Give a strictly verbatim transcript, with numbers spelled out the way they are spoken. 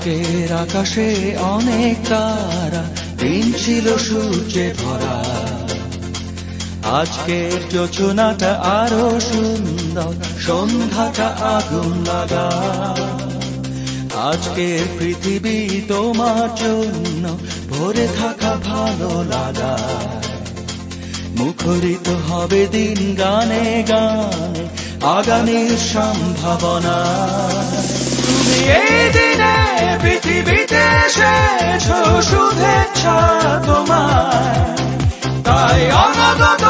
আজকের আকাশে অনেক তারা, দিন ছিল সূর্যে ভরা। আজকের যোজনাটা আরো সুন্দর, সন্ধ্যাটা আগুন লাগা। আজকের পৃথিবী তোমার জন্য ভরে থাকা ভালো লাগা। মুখরিত হবে দিন গানে গানে, আগামীর সম্ভাবনা। তুমি এই দিনে পৃথিবীতে এসেছো, শুভেচ্ছা তোমায়। তাই অনাগত